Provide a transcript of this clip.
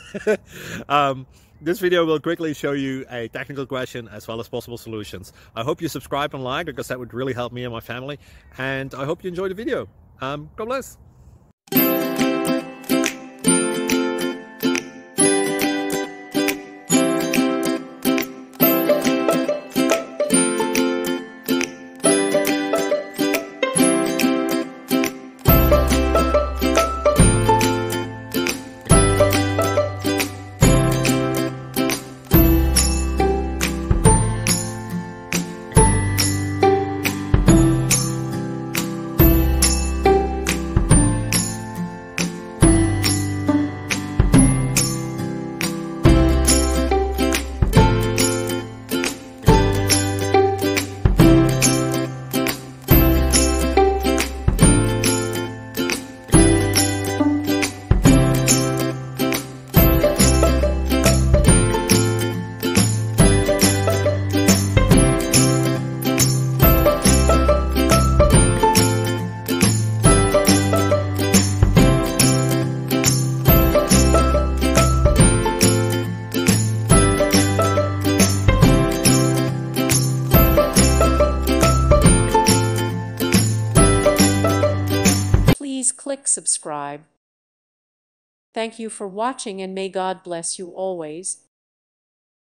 um, this video will quickly show you a technical question as well as possible solutions. I hope you subscribe and like, because that would really help me and my family. And I hope you enjoy the video. God bless. Please click subscribe. Thank you for watching, and may God bless you always.